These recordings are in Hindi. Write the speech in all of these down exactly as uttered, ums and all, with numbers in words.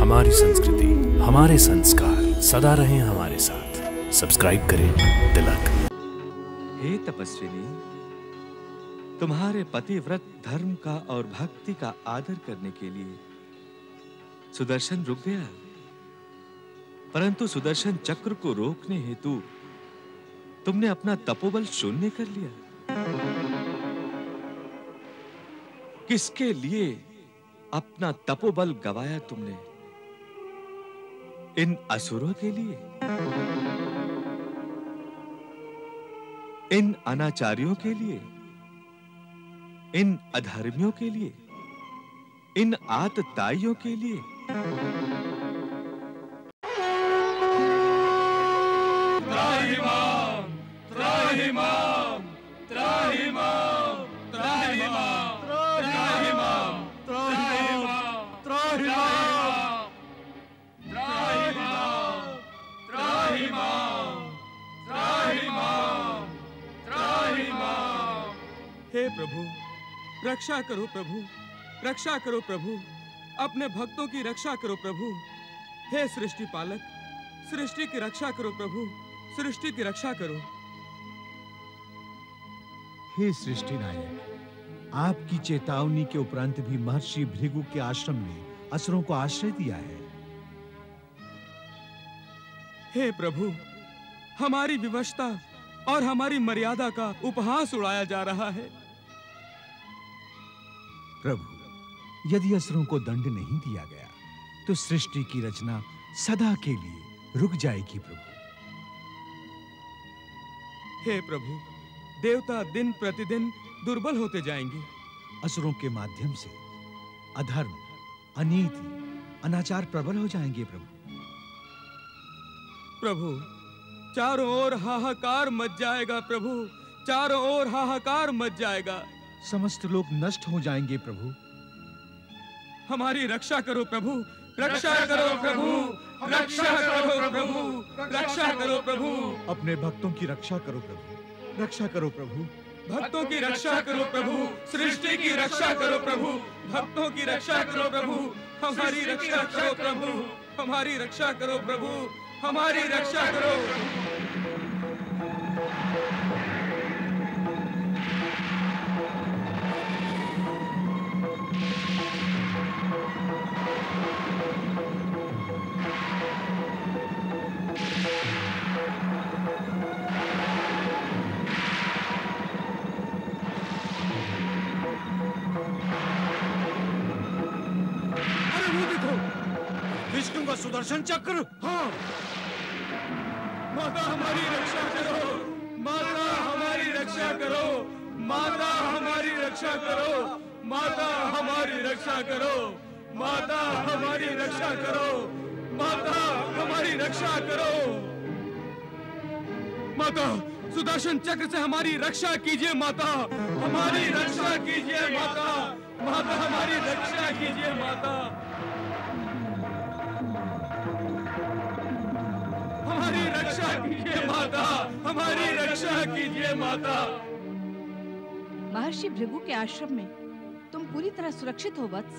हमारी संस्कृति, हमारे संस्कार सदा रहें हमारे साथ। सब्सक्राइब करें तिलक। हे तपस्विनी, तुम्हारे पतिव्रत धर्म का और भक्ति का आदर करने के लिए सुदर्शन रुक गया, परंतु सुदर्शन चक्र को रोकने हेतु तुमने अपना तपोबल शून्य कर लिया। किसके लिए अपना तपोबल गवाया तुमने? इन असुरों के लिए, इन अनाचारियों के लिए, इन अधर्मियों के लिए, इन आतताइयों के लिए? त्राहिमाम, त्राहिमाम, त्राहिमाम, त्राहिमाम, त्राहिमाम, त्राहिमाम, त्राहिमाम, त्राहिमाम, त्राहिमाम, त्राहिमाम। हे प्रभु, रक्षा करो प्रभु, रक्षा करो प्रभु, अपने भक्तों की रक्षा करो प्रभु। हे सृष्टि पालक, सृष्टि की रक्षा करो प्रभु, सृष्टि की रक्षा करो। हे सृष्टि नायक, आपकी चेतावनी के उपरांत भी महर्षि भृगु के आश्रम ने असुरों को आश्रय दिया है। हे प्रभु, हमारी विवशता और हमारी मर्यादा का उपहास उड़ाया जा रहा है। प्रभु, यदि असुरों को दंड नहीं दिया गया तो सृष्टि की रचना सदा के लिए रुक जाएगी। प्रभु, हे प्रभु, देवता दिन प्रतिदिन दुर्बल होते जाएंगे। असुरों के माध्यम से अधर्म, अनीति, अनाचार प्रबल हो जाएंगे। प्रभु प्रभु, चारों ओर हाहाकार मच जाएगा। प्रभु, चारों ओर हाहाकार मच जाएगा। समस्त लोग नष्ट हो जाएंगे। प्रभु, हमारी रक्षा करो प्रभु, रक्षा करो प्रभु, रक्षा करो प्रभु, रक्षा करो प्रभु। अपने भक्तों की रक्षा करो प्रभु, रक्षा करो प्रभु। भक्तों की रक्षा करो प्रभु, सृष्टि की रक्षा करो प्रभु, भक्तों की रक्षा करो प्रभु, हमारी रक्षा करो प्रभु, हमारी रक्षा करो प्रभु, हमारी रक्षा करो। विष्णु का सुदर्शन चक्र। हाँ, माता हमारी रक्षा करो, माता हमारी रक्षा करो, माता हमारी रक्षा करो, माता हमारी रक्षा करो, माता हमारी रक्षा करो, माता हमारी रक्षा करो। माता, सुदर्शन चक्र से हमारी रक्षा कीजिए माता, हमारी रक्षा कीजिए माता, माता हमारी रक्षा कीजिए माता, हमारी रक्षा कीजिए माता, हमारी रक्षा कीजिए माता। महर्षि भृगु के आश्रम में तुम पूरी तरह सुरक्षित हो वत्स।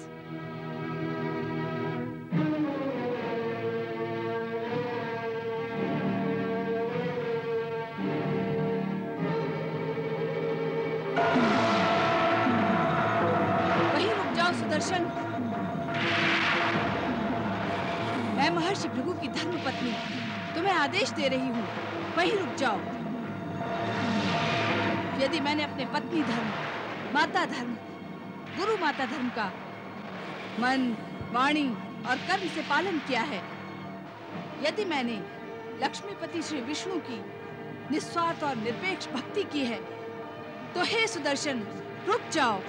वहीं रुक जाओ सुदर्शन। मैं महर्षि भृगु की धर्मपत्नी तुम्हें आदेश दे रही हूँ, वहीं रुक जाओ। यदि मैंने अपने पत्नी धर्म, माता धर्म, गुरु माता धर्म का मन, वाणी और कर्म से पालन किया है, यदि मैंने लक्ष्मीपति श्री विष्णु की निस्वार्थ और निरपेक्ष भक्ति की है, तो हे सुदर्शन, रुक जाओ।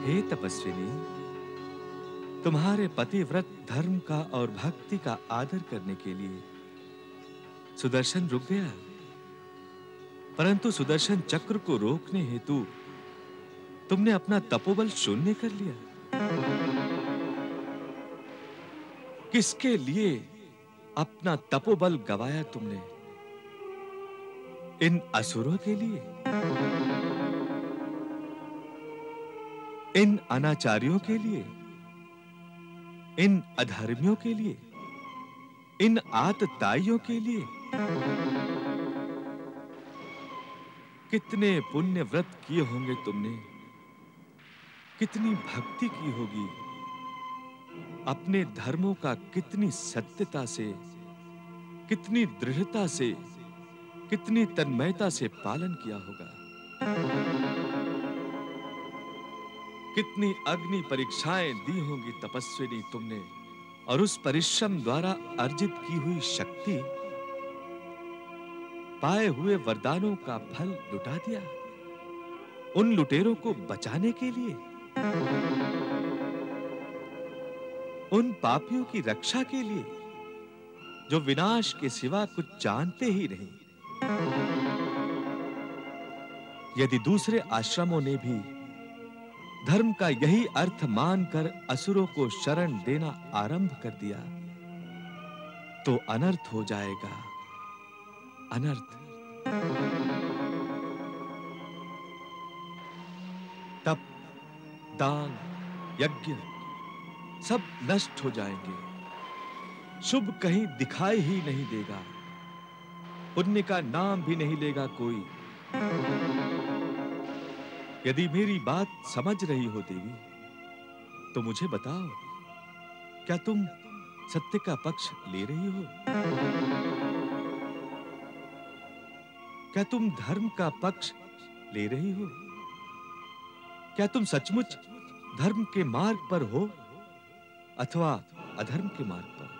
हे तपस्विनी, तुम्हारे पतिव्रत धर्म का और भक्ति का आदर करने के लिए सुदर्शन रुक गया, परंतु सुदर्शन चक्र को रोकने हेतु तुमने अपना तपोबल शून्य कर लिया। किसके लिए अपना तपोबल गवाया तुमने? इन असुरों के लिए, इन अनाचारियों के लिए, इन अधर्मियों के लिए, इन आतताइयों के लिए? कितने पुण्य व्रत किए होंगे तुमने, कितनी भक्ति की होगी, अपने धर्मों का कितनी सत्यता से, कितनी दृढ़ता से, कितनी तन्मयता से पालन किया होगा। कितनी अग्नि परीक्षाएं दी होंगी तपस्विनी तुमने, और उस परिश्रम द्वारा अर्जित की हुई शक्ति, पाए हुए वरदानों का फल लुटा दिया उन लुटेरों को बचाने के लिए, उन पापियों की रक्षा के लिए जो विनाश के सिवा कुछ जानते ही नहीं। यदि दूसरे आश्रमों ने भी धर्म का यही अर्थ मानकर असुरों को शरण देना आरंभ कर दिया, तो अनर्थ हो जाएगा, अनर्थ। तप, दान, यज्ञ सब नष्ट हो जाएंगे, शुभ कहीं दिखाई ही नहीं देगा, पुण्य का नाम भी नहीं लेगा कोई। यदि मेरी बात समझ रही हो देवी, तो मुझे बताओ, क्या तुम सत्य का पक्ष ले रही हो? क्या तुम धर्म का पक्ष ले रही हो? क्या तुम सचमुच धर्म के मार्ग पर हो अथवा अधर्म के मार्ग पर?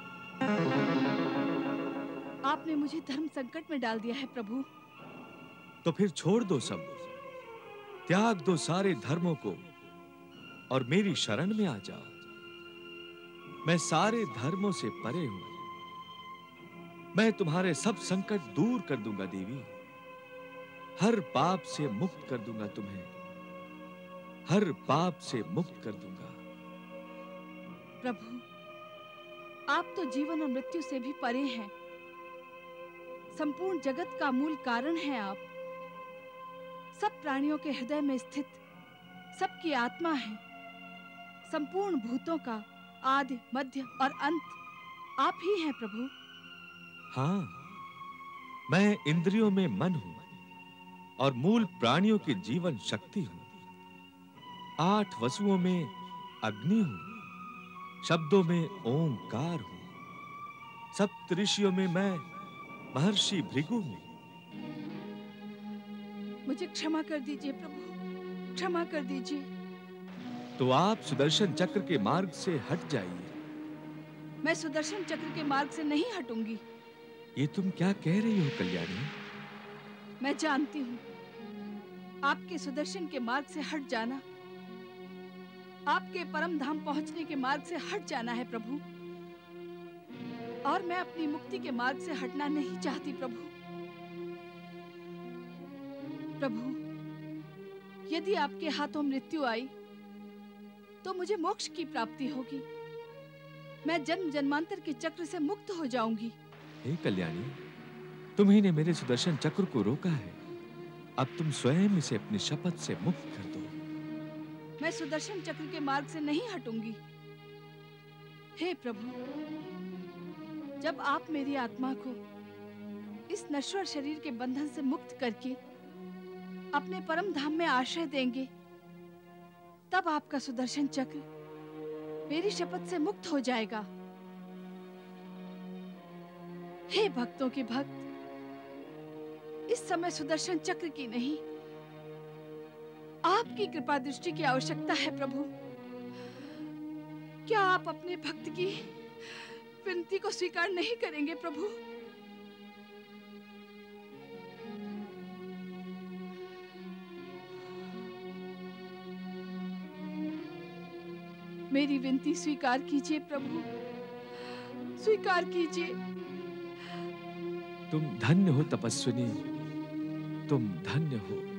आपने मुझे धर्म संकट में डाल दिया है प्रभु। तो फिर छोड़ दो सब, त्याग दो सारे धर्मों को और मेरी शरण में आ जाओ। मैं सारे धर्मों से परे हूं, मैं तुम्हारे सब संकट दूर कर दूंगा देवी, हर पाप से मुक्त कर दूंगा तुम्हें, हर पाप से मुक्त कर दूंगा। प्रभु, आप तो जीवन और मृत्यु से भी परे हैं, संपूर्ण जगत का मूल कारण है आप। सब प्राणियों के हृदय में स्थित सबकी आत्मा है, संपूर्ण भूतों का आदि, मध्य और अंत आप ही हैं प्रभु। हाँ, मैं इंद्रियों में मन हूं और मूल प्राणियों की जीवन शक्ति हूं। आठ वसुओं में अग्नि हूं, शब्दों में ओंकार हूं, सप्त ऋषियों में मैं महर्षि भृगु हूं। मुझे क्षमा कर दीजिए प्रभु, क्षमा कर दीजिए। तो आप सुदर्शन चक्र के मार्ग से हट जाइए। मैं सुदर्शन चक्र के मार्ग से नहीं हटूंगी। ये तुम क्या कह रही हो कल्याणी? मैं जानती हूँ, आपके सुदर्शन के मार्ग से हट जाना, आपके परम धाम पहुंचने के मार्ग से हट जाना है प्रभु। और मैं अपनी मुक्ति के मार्ग से हटना नहीं चाहती प्रभु। प्रभु, यदि आपके हाथों मृत्यु आई तो मुझे मोक्ष की प्राप्ति होगी, मैं जन्म जन्मांतर के चक्र से मुक्त हो जाऊंगी। हे कल्याणी, तुम ही ने मेरे सुदर्शन चक्र को रोका है, अब तुम स्वयं इसे अपनी शपथ से मुक्त कर दो। मैं सुदर्शन चक्र के मार्ग से नहीं हटूंगी। हे प्रभु, जब आप मेरी आत्मा को इस नश्वर शरीर के बंधन से मुक्त करके अपने परम धाम में आश्रय देंगे, तब आपका सुदर्शन चक्र मेरी शपथ से मुक्त हो जाएगा। हे भक्तों के भक्त, इस समय सुदर्शन चक्र की नहीं, आपकी कृपा दृष्टि की आवश्यकता है प्रभु। क्या आप अपने भक्त की विनती को स्वीकार नहीं करेंगे प्रभु? मेरी विनती स्वीकार कीजिए प्रभु, स्वीकार कीजिए। तुम धन्य हो तपस्विनी, तुम धन्य हो।